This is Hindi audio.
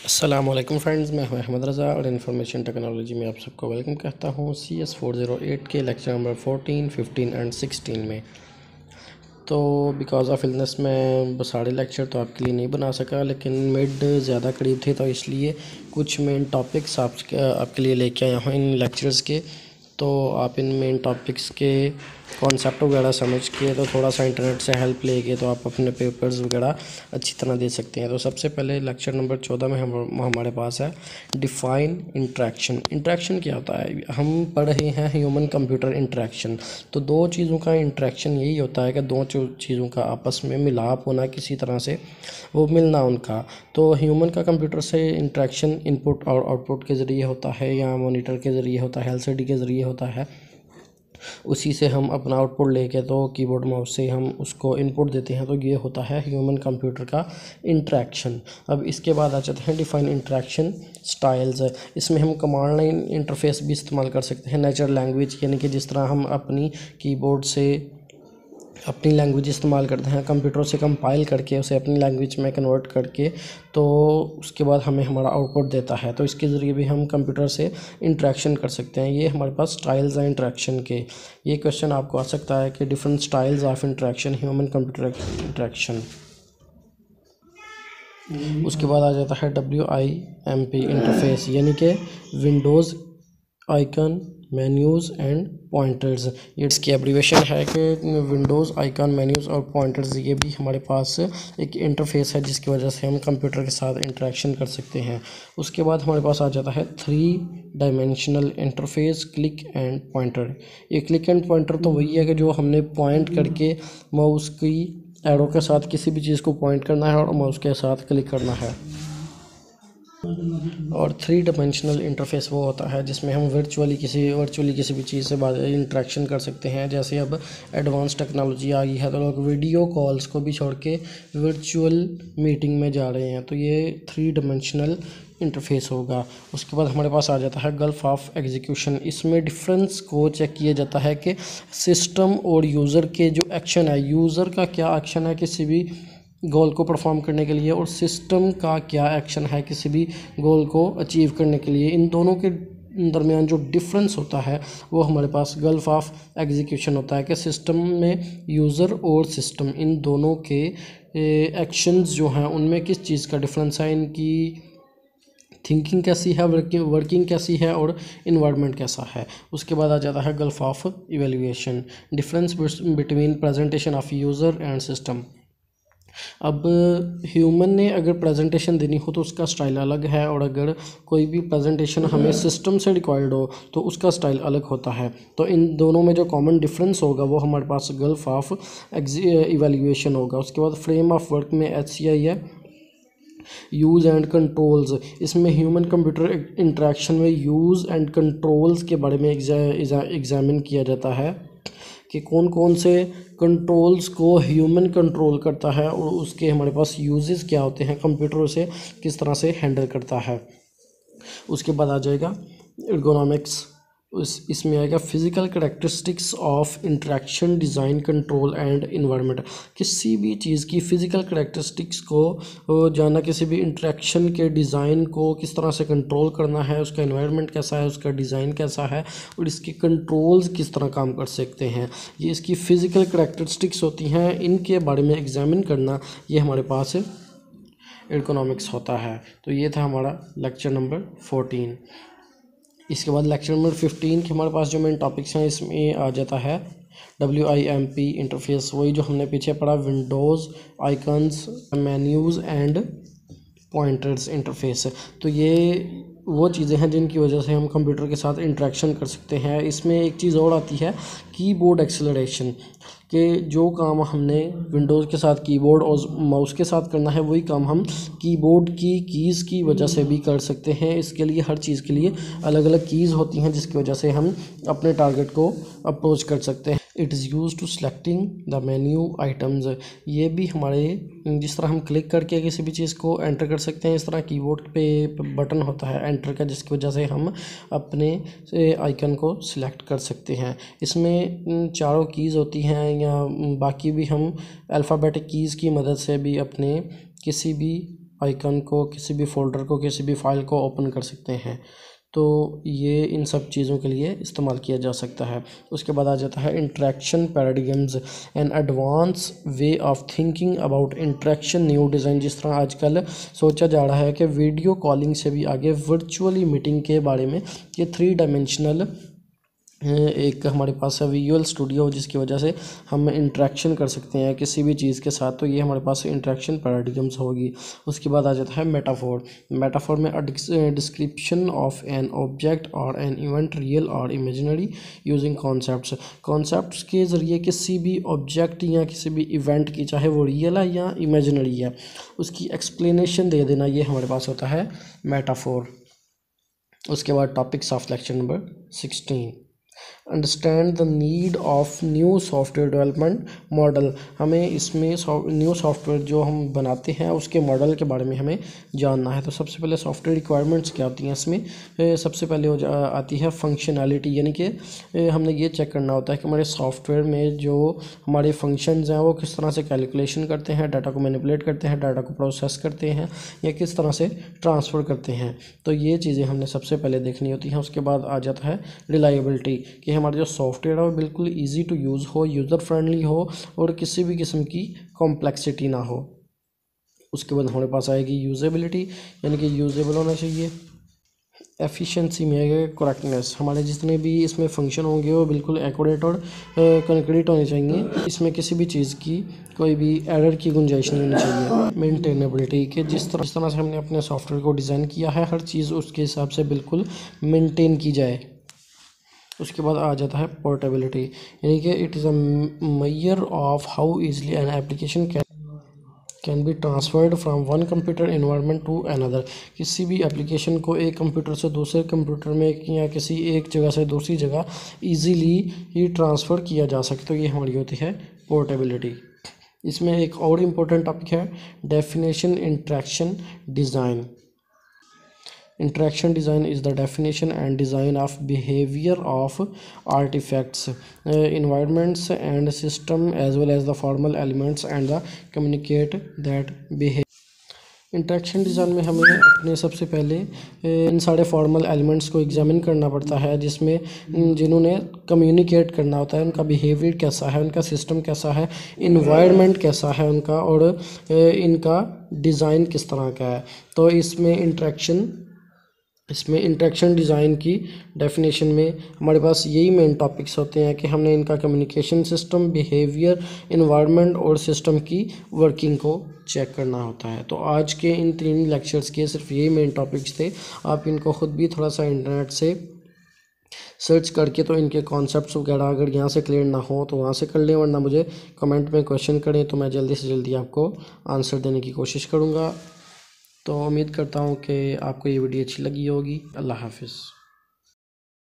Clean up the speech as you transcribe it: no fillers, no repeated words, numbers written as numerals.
अस्सलामुअलैकुम फ्रेंड्स, मैं हूं अहमद रज़ा और इन्फॉर्मेशन टेक्नोलॉजी में आप सबको वेलकम कहता हूं CS408 के लेक्चर नंबर 14, 15 एंड 16 में। तो बिकॉज़ ऑफ इलनेस मैं सारे लेक्चर तो आपके लिए नहीं बना सका, लेकिन मिड ज़्यादा करीब थे तो इसलिए कुछ मेन टॉपिक्स आपके लिए लेके आया हूँ इन लेक्चर्स के। तो आप इन मेन टॉपिक्स के कॉन्सेप्ट वगैरह समझ के तो थोड़ा सा इंटरनेट से हेल्प लेके तो आप अपने पेपर्स वगैरह अच्छी तरह दे सकते हैं। तो सबसे पहले लेक्चर नंबर 14 में हमारे पास है डिफ़ाइन इंट्रैक्शन। इंट्रैक्शन क्या होता है? हम पढ़ रहे हैं ह्यूमन कंप्यूटर इंट्रैक्शन। तो दो चीज़ों का इंट्रैक्शन यही होता है कि दो चीज़ों का आपस में मिलाप होना, किसी तरह से वो मिलना उनका। तो ह्यूमन का कंप्यूटर से इंट्रैक्शन इनपुट और आउटपुट के ज़रिए होता है, या मॉनिटर के ज़रिए होता है, LCD के ज़रिए होता है। उसी से हम अपना आउटपुट लेके तो कीबोर्ड माउस से हम उसको इनपुट देते हैं। तो ये होता है ह्यूमन कंप्यूटर का इंट्रैक्शन। अब इसके बाद आ जाते हैं डिफ़ाइन इंट्रैक्शन स्टाइल्स। इसमें हम कमांड लाइन इंटरफेस भी इस्तेमाल कर सकते हैं, नेचुरल लैंग्वेज, यानी कि जिस तरह हम अपनी कीबोर्ड से अपनी लैंग्वेज इस्तेमाल करते हैं, कंप्यूटर से कंपाइल करके उसे अपनी लैंग्वेज में कन्वर्ट करके तो उसके बाद हमें हमारा आउटपुट देता है। तो इसके ज़रिए भी हम कंप्यूटर से इंट्रैक्शन कर सकते हैं। ये हमारे पास स्टाइल्स हैं इंट्रैक्शन के। ये क्वेश्चन आपको आ सकता है कि different styles of interaction human computer interaction. उसके बाद आ जाता है WIMP इंटरफेस, यानी कि windows icon menus and pointers. ये इसकी एब्रीवेशन है कि विंडोज़ आइकन मेन्यूज़ और पॉइंटर्स। ये भी हमारे पास एक इंटरफेस है जिसकी वजह से हम कंप्यूटर के साथ इंटरेक्शन कर सकते हैं। उसके बाद हमारे पास आ जाता है 3 dimensional interface, click and pointer. ये क्लिक एंड पॉइंटर तो वही है कि जो हमने पॉइंट करके माउस की एरो के साथ किसी भी चीज़ को पॉइंट करना है और माउस के साथ क्लिक करना है। और 3 डायमेंशनल इंटरफेस वो होता है जिसमें हम वर्चुअली किसी भी चीज़ से इंटरेक्शन कर सकते हैं। जैसे अब एडवांस टेक्नोलॉजी आ गई है तो लोग वीडियो कॉल्स को भी छोड़ के वर्चुअल मीटिंग में जा रहे हैं। तो ये 3 डायमेंशनल इंटरफेस होगा। उसके बाद हमारे पास आ जाता है गल्फ ऑफ एग्जीक्यूशन। इसमें डिफरेंस को चेक किया जाता है कि सिस्टम और यूज़र के जो एक्शन है, यूज़र का क्या एक्शन है किसी भी गोल को परफॉर्म करने के लिए, और सिस्टम का क्या एक्शन है किसी भी गोल को अचीव करने के लिए। इन दोनों के दरमियान जो डिफरेंस होता है वो हमारे पास गल्फ ऑफ एग्जीक्यूशन होता है कि सिस्टम में यूज़र और सिस्टम इन दोनों के एक्शंस जो हैं उनमें किस चीज़ का डिफरेंस है, इनकी थिंकिंग कैसी है, वर्किंग कैसी है और इन्वायरमेंट कैसा है। उसके बाद आ जाता है gulf of evaluation, difference between presentation of user and system. अब ह्यूमन ने अगर प्रेजेंटेशन देनी हो तो उसका स्टाइल अलग है, और अगर कोई भी प्रेजेंटेशन हमें सिस्टम से रिक्वायर्ड हो तो उसका स्टाइल अलग होता है। तो इन दोनों में जो कॉमन डिफरेंस होगा वो हमारे पास गल्फ ऑफ इवेल्युएशन होगा। उसके बाद फ्रेम ऑफ वर्क में HCI है, यूज़ एंड कंट्रोल्स। इसमें ह्यूमन कंप्यूटर इंटरेक्शन में यूज़ एंड कंट्रोल्स के बारे में एग्जामिन किया जाता है कि कौन कौन से कंट्रोल्स को ह्यूमन कंट्रोल करता है और उसके हमारे पास यूजेस क्या होते हैं, कंप्यूटर उसे किस तरह से हैंडल करता है। उसके बाद आ जाएगा एर्गोनॉमिक्स। इसमें आएगा physical characteristics of interaction, design, control and environment. किसी भी चीज़ की फ़िज़िकल करैक्टरिस्टिक्स को जानना, किसी भी इंटरेक्शन के डिज़ाइन को किस तरह से कंट्रोल करना है, उसका इन्वायरमेंट कैसा है, उसका डिज़ाइन कैसा है और इसके कंट्रोल्स किस तरह काम कर सकते हैं, ये इसकी फ़िज़िकल करैक्टरिस्टिक्स होती हैं। इनके बारे में एग्जामिन करना ये हमारे पास इकोनॉमिक्स होता है। तो ये था हमारा लेक्चर नंबर 14। इसके बाद लेक्चर नंबर 15 के हमारे पास जो मेन टॉपिक्स हैं इसमें आ जाता है WIMP इंटरफेस, वही जो हमने पीछे पढ़ा, windows icons menus and pointers interface. तो ये वो चीज़ें हैं जिनकी वजह से हम कंप्यूटर के साथ इंटरेक्शन कर सकते हैं। इसमें एक चीज़ और आती है कीबोर्ड एक्सेलरेशन, कि जो काम हमने विंडोज़ के साथ कीबोर्ड और माउस के साथ करना है वही काम हम कीबोर्ड की कीज़ की वजह से भी कर सकते हैं। इसके लिए हर चीज़ के लिए अलग अलग कीज़ होती हैं जिसकी वजह से हम अपने टारगेट को अप्रोच कर सकते हैं। It is use to selecting the menu items. ये भी हमारे जिस तरह हम क्लिक करके किसी भी चीज़ को एंटर कर सकते हैं, इस तरह कीबोर्ड पे बटन होता है एंटर का जिसकी वजह से हम अपने आइकन को सिलेक्ट कर सकते हैं। इसमें चारों कीज़ होती हैं, या बाकी भी हम अल्फ़ाबेटिक कीज़ की मदद से भी अपने किसी भी आइकन को, किसी भी फोल्डर को, किसी भी फाइल को ओपन कर सकते हैं। तो ये इन सब चीज़ों के लिए इस्तेमाल किया जा सकता है। उसके बाद आ जाता है interaction paradigms, an advance way of thinking about interaction new design. जिस तरह आजकल सोचा जा रहा है कि वीडियो कॉलिंग से भी आगे वर्चुअली मीटिंग के बारे में, ये 3 डायमेंशनल एक हमारे पास है विजुअल स्टूडियो, जिसकी वजह से हम इंटरेक्शन कर सकते हैं किसी भी चीज़ के साथ। तो ये हमारे पास इंटरेक्शन पैराडिगम्स होगी। उसके बाद आ जाता है मेटाफोर। मेटाफोर में डिस्क्रिप्शन ऑफ एन ऑब्जेक्ट और एन इवेंट, रियल और इमेजिनरी, यूजिंग कॉन्सेप्ट्स। कॉन्सेप्ट्स के ज़रिए किसी भी ऑब्जेक्ट या किसी भी इवेंट की, चाहे वो रियल है या इमेजिनरी है, उसकी एक्सप्लेनेशन दे देना, ये हमारे पास होता है मेटाफोर। उसके बाद topics of lecture number 16, understand the need of new software development model. हमें इसमें न्यू सॉफ्टवेयर जो हम बनाते हैं उसके मॉडल के बारे में हमें जानना है। तो सबसे पहले सॉफ्टवेयर रिक्वायरमेंट्स क्या होती हैं इसमें। सबसे पहले आती है फंक्शनैलिटी, यानी कि हमने ये चेक करना होता है कि हमारे सॉफ्टवेयर में जो हमारे फंक्शंस हैं वो किस तरह से कैलकुलेशन करते हैं, डाटा को मैनिपुलेट करते हैं, डाटा को प्रोसेस करते हैं, या किस तरह से ट्रांसफ़र करते हैं। तो ये चीज़ें हमने सबसे पहले देखनी होती हैं। उसके बाद आ जाता है रिलायबिलिटी, कि हमारा जो सॉफ्टवेयर है वो बिल्कुल इजी टू यूज़ हो, यूज़र फ्रेंडली हो और किसी भी किस्म की कॉम्प्लेक्सिटी ना हो। उसके बाद हमारे पास आएगी यूजेबिलिटी, यानी कि यूजेबल होना चाहिए। एफिशिएंसी में है करेक्टनेस, हमारे जितने भी इसमें फंक्शन होंगे वो बिल्कुल एक्यूरेट और कॉन्क्रीट होने चाहिए। इसमें किसी भी चीज़ की कोई भी एरर की गुंजाइश नहीं होनी चाहिए। मेंटेनेबिलिटी, कि जिस तरह से हमने अपने सॉफ्टवेयर को डिज़ाइन किया है, हर चीज़ उसके हिसाब से बिल्कुल मेंटेन की जाए। उसके बाद आ जाता है पोर्टेबिलिटी, यानी कि it is a measure of how easily an application can be transferred from one computer environment to another. किसी भी एप्लीकेशन को एक कंप्यूटर से दूसरे कंप्यूटर में या किसी एक जगह से दूसरी जगह इजीली ही ट्रांसफ़र किया जा सकता है। तो ये हमारी होती है पोर्टेबिलिटी। इसमें एक और इम्पोर्टेंट टॉपिक है definition interaction design. Interaction design is the definition and design of behavior of artifacts, environments and system, as well as the formal elements and the communicate that behavior। Interaction design में हमें अपने सबसे पहले इन सारे फॉर्मल एलिमेंट्स को एग्जामिन करना पड़ता है, जिसमें जिन्होंने कम्युनिकेट करना होता है उनका बिहेवियर कैसा है, उनका सिस्टम कैसा है, इन्वायरमेंट कैसा है उनका, और इनका डिज़ाइन किस तरह का है। तो इसमें इंटरेक्शन डिज़ाइन की डेफिनेशन में हमारे पास यही मेन टॉपिक्स होते हैं कि हमने इनका कम्युनिकेशन सिस्टम, बिहेवियर, इन्वायरमेंट और सिस्टम की वर्किंग को चेक करना होता है। तो आज के इन 3 लेक्चर्स के सिर्फ यही मेन टॉपिक्स थे। आप इनको ख़ुद भी थोड़ा सा इंटरनेट से सर्च करके तो इनके कॉन्सेप्ट्स वगैरह अगर यहाँ से क्लियर ना हो तो वहाँ से कर लें, वरना मुझे कमेंट में क्वेश्चन करें तो मैं जल्दी से जल्दी आपको आंसर देने की कोशिश करूँगा। तो उम्मीद करता हूँ कि आपको ये वीडियो अच्छी लगी होगी। अल्लाह हाफिज़।